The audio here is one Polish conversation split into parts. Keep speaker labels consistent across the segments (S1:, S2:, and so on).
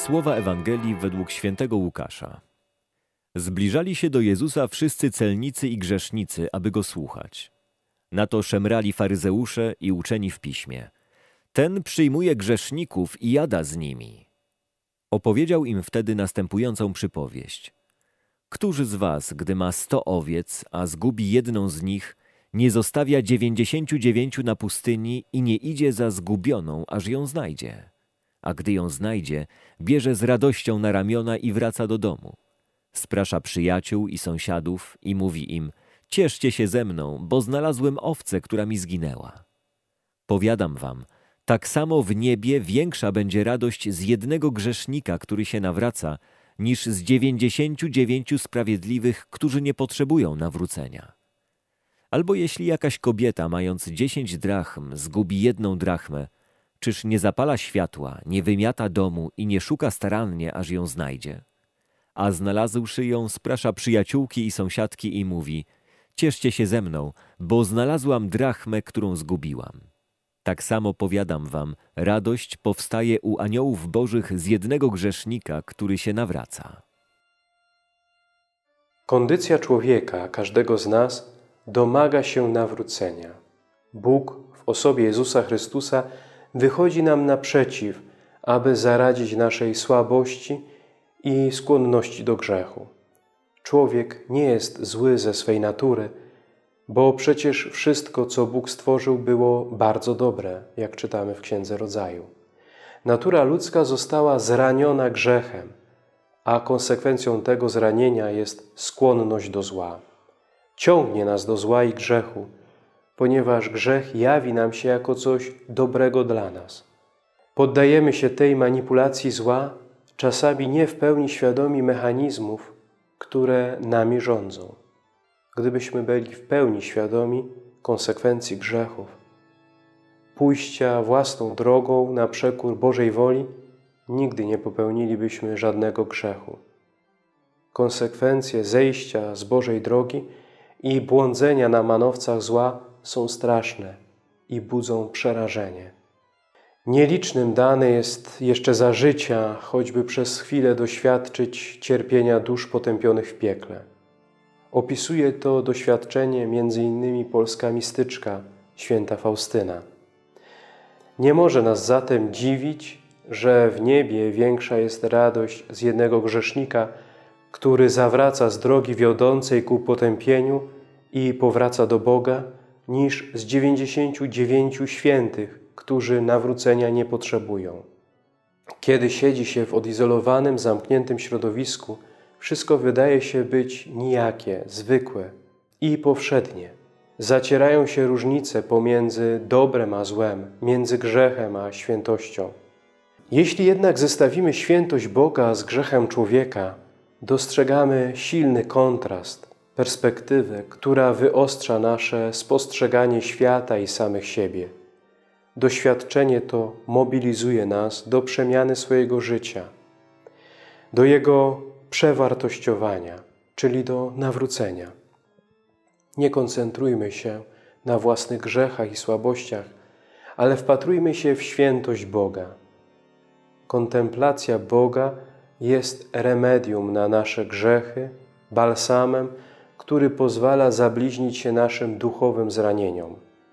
S1: Słowa Ewangelii według świętego Łukasza. Zbliżali się do Jezusa wszyscy celnicy i grzesznicy, aby Go słuchać. Na to szemrali faryzeusze i uczeni w piśmie. Ten przyjmuje grzeszników i jada z nimi. Opowiedział im wtedy następującą przypowieść. Któż z was, gdy ma 100 owiec, a zgubi jedną z nich, nie zostawia 99 na pustyni i nie idzie za zgubioną, aż ją znajdzie? A gdy ją znajdzie, bierze z radością na ramiona i wraca do domu. Sprasza przyjaciół i sąsiadów i mówi im: cieszcie się ze mną, bo znalazłem owcę, która mi zginęła. Powiadam wam, tak samo w niebie większa będzie radość z jednego grzesznika, który się nawraca, niż z 99 sprawiedliwych, którzy nie potrzebują nawrócenia. Albo jeśli jakaś kobieta, mając 10 drachm, zgubi 1 drachmę, czyż nie zapala światła, nie wymiata domu i nie szuka starannie, aż ją znajdzie? A znalazłszy ją, sprasza przyjaciółki i sąsiadki i mówi: cieszcie się ze mną, bo znalazłam drachmę, którą zgubiłam. Tak samo powiadam wam, radość powstaje u aniołów bożych z jednego grzesznika, który się nawraca.
S2: Kondycja człowieka, każdego z nas, domaga się nawrócenia. Bóg w osobie Jezusa Chrystusa wychodzi nam naprzeciw, aby zaradzić naszej słabości i skłonności do grzechu. Człowiek nie jest zły ze swej natury, bo przecież wszystko, co Bóg stworzył, było bardzo dobre, jak czytamy w Księdze Rodzaju. Natura ludzka została zraniona grzechem, a konsekwencją tego zranienia jest skłonność do zła. Ciągnie nas do zła i grzechu, ponieważ grzech jawi nam się jako coś dobrego dla nas. Poddajemy się tej manipulacji zła, czasami nie w pełni świadomi mechanizmów, które nami rządzą. Gdybyśmy byli w pełni świadomi konsekwencji grzechów, pójścia własną drogą na przekór Bożej woli, nigdy nie popełnilibyśmy żadnego grzechu. Konsekwencje zejścia z Bożej drogi i błądzenia na manowcach zła są straszne i budzą przerażenie. Nielicznym dane jest jeszcze za życia, choćby przez chwilę doświadczyć cierpienia dusz potępionych w piekle. Opisuje to doświadczenie m.in. polska mistyczka, święta Faustyna. Nie może nas zatem dziwić, że w niebie większa jest radość z jednego grzesznika, który zawraca z drogi wiodącej ku potępieniu i powraca do Boga, niż z 99 świętych, którzy nawrócenia nie potrzebują. Kiedy siedzi się w odizolowanym, zamkniętym środowisku, wszystko wydaje się być nijakie, zwykłe i powszednie. Zacierają się różnice pomiędzy dobrem a złem, między grzechem a świętością. Jeśli jednak zestawimy świętość Boga z grzechem człowieka, dostrzegamy silny kontrast, perspektywę, która wyostrza nasze spostrzeganie świata i samych siebie. Doświadczenie to mobilizuje nas do przemiany swojego życia, do jego przewartościowania, czyli do nawrócenia. Nie koncentrujmy się na własnych grzechach i słabościach, ale wpatrujmy się w świętość Boga. Kontemplacja Boga jest remedium na nasze grzechy, balsamem, który pozwala zabliźnić się naszym duchowym zranieniom.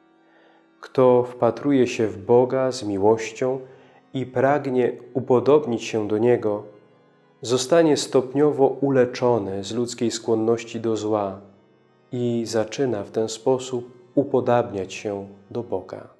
S2: Kto wpatruje się w Boga z miłością i pragnie upodobnić się do Niego, zostanie stopniowo uleczony z ludzkiej skłonności do zła i zaczyna w ten sposób upodabniać się do Boga.